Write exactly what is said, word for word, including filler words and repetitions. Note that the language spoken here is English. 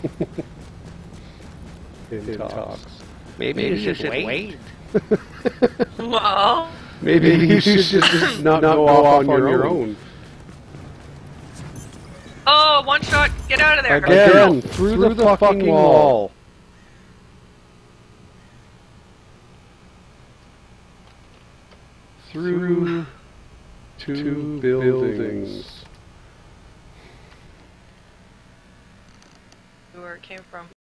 In talks. Maybe, Maybe you should wait. wait. Well, Maybe you should just not, not go off on your, your own. own. Oh, one shot! Get out of there! Again, Again through, through the, the fucking, fucking wall. wall. Through two, two buildings. buildings. Where it came from.